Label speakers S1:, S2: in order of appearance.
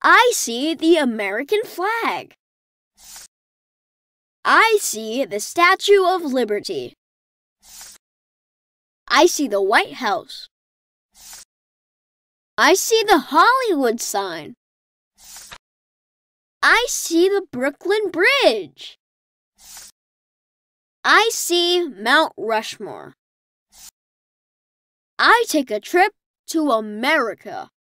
S1: I see the American flag. I see the Statue of Liberty. I see the White House. I see the Hollywood sign. I see the Brooklyn Bridge. I see Mount Rushmore. I take a trip to America.